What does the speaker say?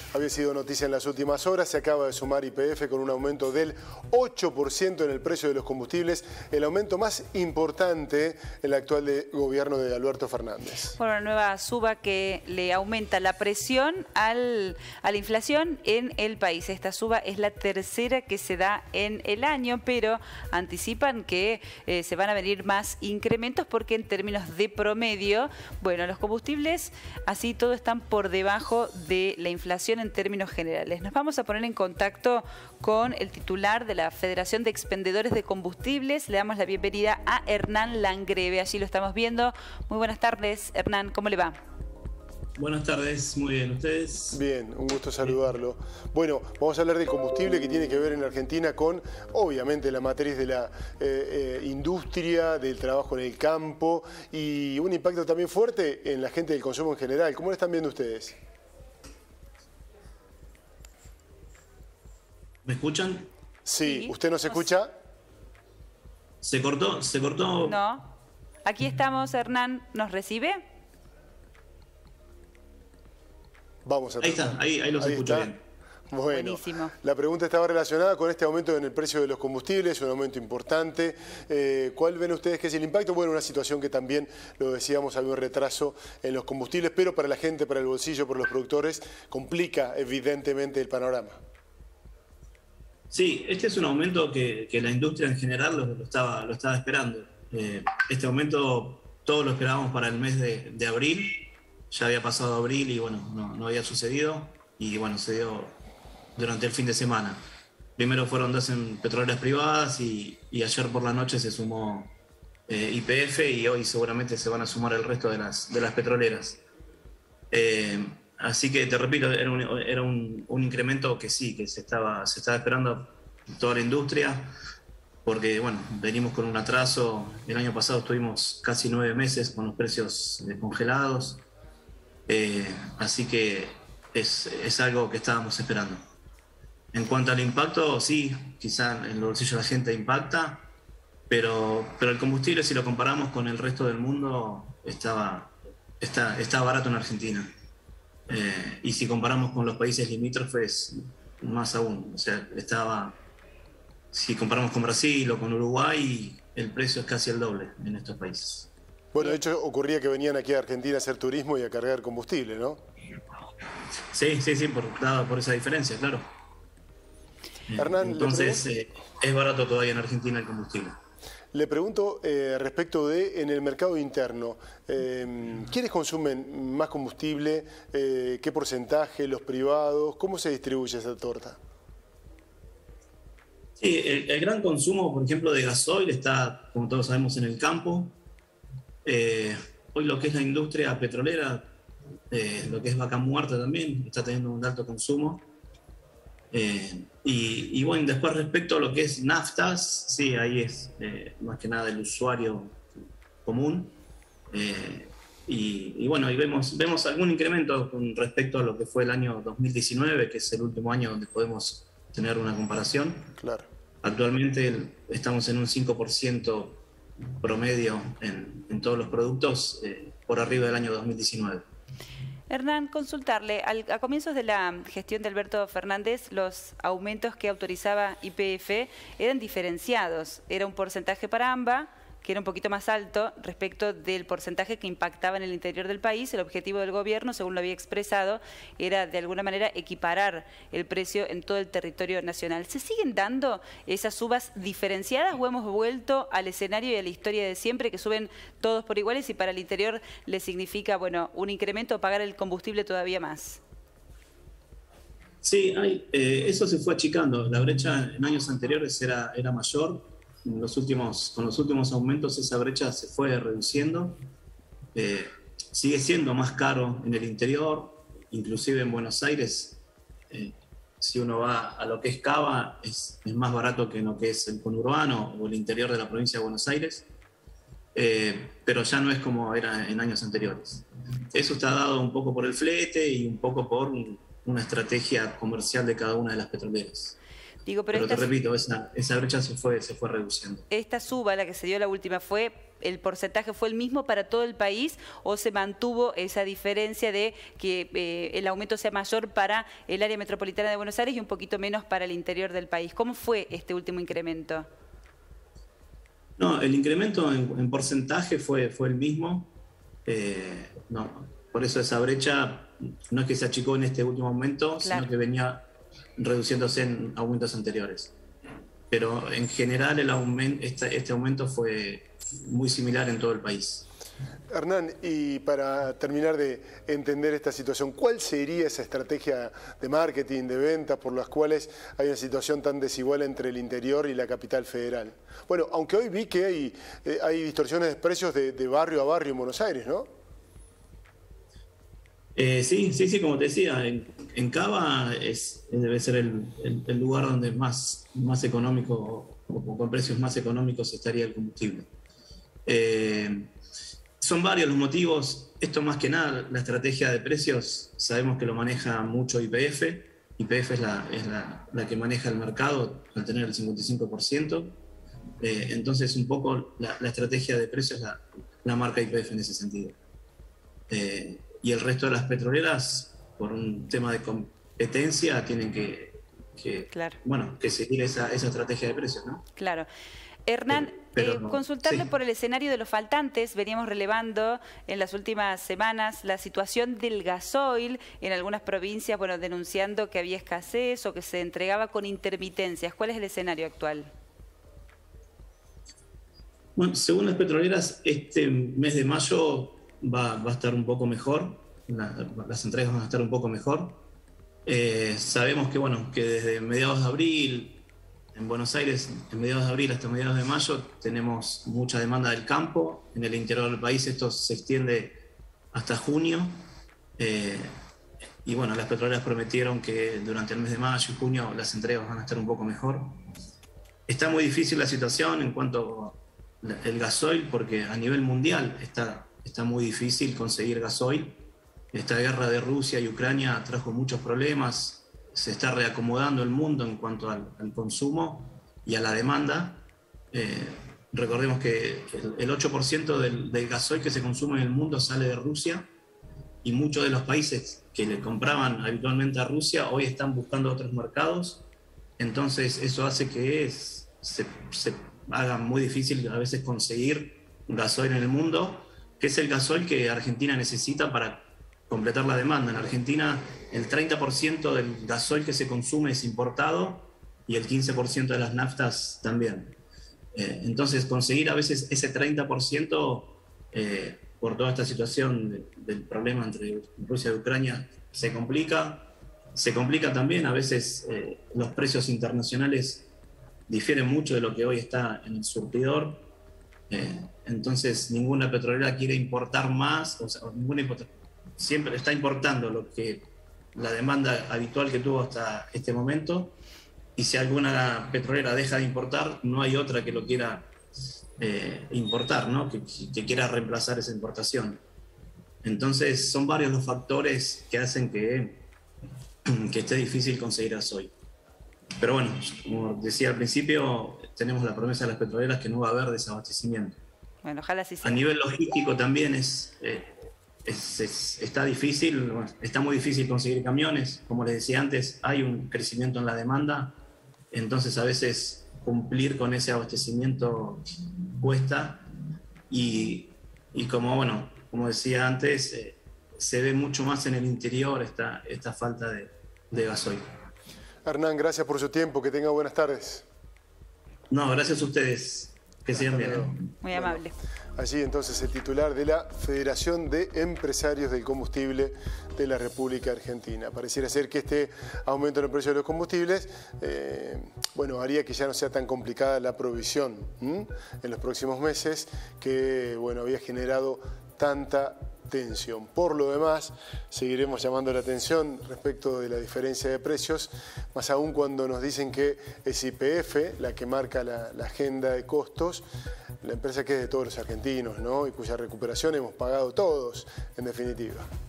había sido noticia en las últimas horas. Se acaba de sumar YPF con un aumento del 8% en el precio de los combustibles, el aumento más importante en el actual gobierno de Alberto Fernández. Bueno, una nueva suba que le aumenta la presión a la inflación en el país. Esta suba es la tercera que se da en el año, pero anticipan que se van a venir más incrementos porque en términos de promedio, bueno, los combustibles así todo están por debajo de la inflación en términos generales. Nos vamos a poner en contacto con el titular de la Federación de Expendedores de Combustibles. Le damos la bienvenida a Hernán Langreve. Allí lo estamos viendo. Muy buenas tardes, Hernán. ¿Cómo le va? Buenas tardes, muy bien. ¿Ustedes? Bien, un gusto saludarlo. Bueno, vamos a hablar del combustible que tiene que ver en Argentina con, obviamente, la matriz de la industria, del trabajo en el campo y un impacto también fuerte en la gente del consumo en general. ¿Cómo lo están viendo ustedes? ¿Me escuchan? Sí, ¿usted nos escucha? ¿Se cortó? ¿Se cortó? No. Aquí estamos, Hernán. ¿Nos recibe? Vamos a Ahí está, ahí los escucho bien. Bueno, buenísimo. La pregunta estaba relacionada con este aumento en el precio de los combustibles, un aumento importante. ¿Cuál ven ustedes que es el impacto? Bueno, una situación que también, lo decíamos, había un retraso en los combustibles, pero para la gente, para el bolsillo, para los productores, complica evidentemente el panorama. Sí, este es un aumento que la industria en general lo estaba esperando. Este aumento todos lo esperábamos para el mes de abril. Ya había pasado abril y bueno, no había sucedido. Y bueno, se dio durante el fin de semana. Primero fueron 2 en petroleras privadas y ayer por la noche se sumó YPF y hoy seguramente se van a sumar el resto de las petroleras. Así que te repito, era un incremento que sí, que se estaba esperando toda la industria, porque bueno, venimos con un atraso. El año pasado estuvimos casi 9 meses con los precios congelados, así que es algo que estábamos esperando. En cuanto al impacto, sí, quizá en el bolsillo de la gente impacta, pero el combustible, si lo comparamos con el resto del mundo, está barato en Argentina. Y si comparamos con los países limítrofes, más aún. O sea, si comparamos con Brasil o con Uruguay, el precio es casi el doble en estos países. Bueno, de hecho ocurría que venían aquí a Argentina a hacer turismo y a cargar combustible, ¿no? Sí, dado por esa diferencia, claro. Hernán, entonces, es barato todavía en Argentina el combustible. Le pregunto respecto de en el mercado interno, ¿quiénes consumen más combustible? ¿Qué porcentaje? ¿Los privados? ¿Cómo se distribuye esa torta? Sí, el gran consumo, por ejemplo, de gasoil está, como todos sabemos, en el campo. Hoy lo que es la industria petrolera, lo que es vaca muerta también, está teniendo un alto consumo. Y bueno, después respecto a lo que es naftas, sí, ahí es más que nada el usuario común. Y bueno, ahí vemos algún incremento con respecto a lo que fue el año 2019, que es el último año donde podemos tener una comparación. Claro. Actualmente estamos en un 5% promedio en todos los productos, por arriba del año 2019. Hernán, consultarle, a comienzos de la gestión de Alberto Fernández, los aumentos que autorizaba YPF eran diferenciados. Era un porcentaje para AMBA, que era un poquito más alto respecto del porcentaje que impactaba en el interior del país. El objetivo del gobierno, según lo había expresado, era de alguna manera equiparar el precio en todo el territorio nacional. ¿Se siguen dando esas subas diferenciadas o hemos vuelto al escenario y a la historia de siempre, que suben todos por iguales y para el interior le significa, bueno, un incremento o pagar el combustible todavía más? Sí, eso se fue achicando. La brecha en años anteriores era mayor. Con los últimos aumentos esa brecha se fue reduciendo. Sigue siendo más caro en el interior, inclusive en Buenos Aires. Si uno va a lo que es Cava, es más barato que en lo que es el conurbano o el interior de la provincia de Buenos Aires, pero ya no es como era en años anteriores. Eso está dado un poco por el flete y un poco por una estrategia comercial de cada una de las petroleras. Digo, pero te repito, esa brecha se fue reduciendo. ¿Esta suba, la que se dio la última, el porcentaje fue el mismo para todo el país o se mantuvo esa diferencia de que el aumento sea mayor para el área metropolitana de Buenos Aires y un poquito menos para el interior del país? ¿Cómo fue este último incremento? No, el incremento en porcentaje fue el mismo. No, por eso esa brecha no es que se achicó en este último aumento, claro, sino que venía reduciéndose en aumentos anteriores. Pero en general este aumento fue muy similar en todo el país. Hernán, y para terminar de entender esta situación, ¿cuál sería esa estrategia de marketing, de venta, por las cuales hay una situación tan desigual entre el interior y la capital federal? Bueno, aunque hoy vi que hay distorsiones de precios de barrio a barrio en Buenos Aires, ¿no? Sí, como te decía, en Cava debe ser el lugar donde más económico, o con precios más económicos estaría el combustible. Son varios los motivos. Esto más que nada, la estrategia de precios, sabemos que lo maneja mucho YPF. YPF es la que maneja el mercado al tener el 55%. Entonces, un poco la estrategia de precios la marca YPF en ese sentido. Y el resto de las petroleras, por un tema de competencia, tienen claro, que seguir esa estrategia de precios, ¿no? Claro. Hernán, no, consultarle por el escenario de los faltantes. Veníamos relevando en las últimas semanas la situación del gasoil en algunas provincias, denunciando que había escasez o que se entregaba con intermitencias. ¿Cuál es el escenario actual? Bueno, según las petroleras, este mes de mayo va a estar un poco mejor, las entregas van a estar un poco mejor. Sabemos que desde mediados de abril, en Buenos Aires, en mediados de abril hasta mediados de mayo, tenemos mucha demanda del campo. En el interior del país esto se extiende hasta junio. Y las petroleras prometieron que durante el mes de mayo y junio las entregas van a estar un poco mejor. Está muy difícil la situación en cuanto al gasoil, porque a nivel mundial está muy difícil conseguir gasoil. Esta guerra de Rusia y Ucrania trajo muchos problemas. Se está reacomodando el mundo en cuanto al consumo y a la demanda. Recordemos que el 8% del gasoil que se consume en el mundo sale de Rusia, y muchos de los países que le compraban habitualmente a Rusia hoy están buscando otros mercados. Entonces eso hace que se haga muy difícil a veces conseguir gasoil en el mundo, que es el gasoil que Argentina necesita para completar la demanda. En Argentina el 30% del gasoil que se consume es importado y el 15% de las naftas también. Entonces conseguir a veces ese 30% por toda esta situación del problema entre Rusia y Ucrania se complica. Se complica también, a veces los precios internacionales difieren mucho de lo que hoy está en el surtidor. Entonces ninguna petrolera quiere importar más, siempre está importando la demanda habitual que tuvo hasta este momento, y si alguna petrolera deja de importar, no hay otra que lo quiera importar, ¿no? que quiera reemplazar esa importación. Entonces son varios los factores que hacen que esté difícil conseguir gasoil. Pero bueno, como decía al principio, tenemos la promesa de las petroleras que no va a haber desabastecimiento. Bueno, ojalá sí sea. A nivel logístico también está difícil, está muy difícil conseguir camiones. Como les decía antes, hay un crecimiento en la demanda, entonces a veces cumplir con ese abastecimiento cuesta, y como decía antes, se ve mucho más en el interior esta falta de gasoil. Hernán, gracias por su tiempo, que tenga buenas tardes. No, gracias a ustedes, que sigan bien. Muy amable. Allí entonces el titular de la Federación de Empresarios del Combustible de la República Argentina. Pareciera ser que este aumento en el precio de los combustibles haría que ya no sea tan complicada la provisión en los próximos meses, que había generado tanta tensión. Por lo demás, seguiremos llamando la atención respecto de la diferencia de precios, más aún cuando nos dicen que es YPF la que marca la agenda de costos, la empresa que es de todos los argentinos, ¿no? Y cuya recuperación hemos pagado todos, en definitiva.